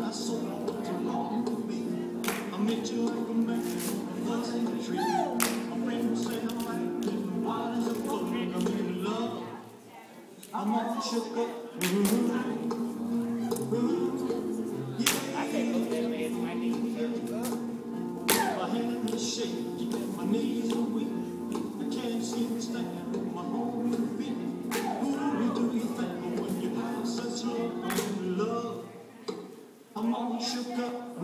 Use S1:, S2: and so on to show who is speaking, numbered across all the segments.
S1: my soul, what's wrong with me? I met you like a man, a buzz in the tree. My friends say I'm like the waters are flowing. I'm in love, I'm all shook up. I can't look at man, my knees. My hands are shaking, my knees are weak. I can't seem to stand on my own feet. Who do you think when you have such love? I'm in love, I'm all shook up.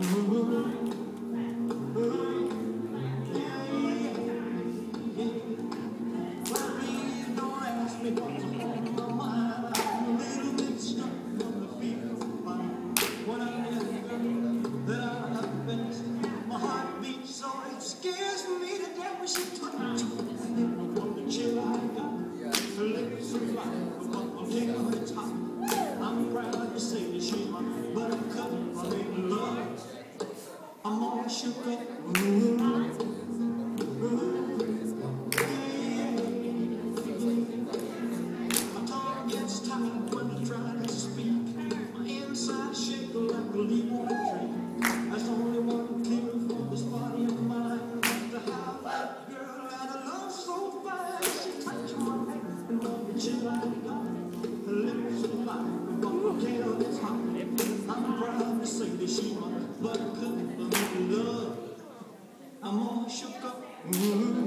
S1: My heart beats so it scares me to death when she touches me. From the chill I got, her lips are fly, I'm taking her top. I'm proud to say that she's my buttercup. I'm in love, I'm all shook up. My tongue gets tied when I try to speak. My inside shake like a leaf on a tree. That's the only one clear for this body of mine. To have that girl and a love so fine. She touched my neck and on the chill I got. Her lips are fine, but my tail is hot. I'm proud to say that she's my buttercup. I'm in love, I'm all shook up.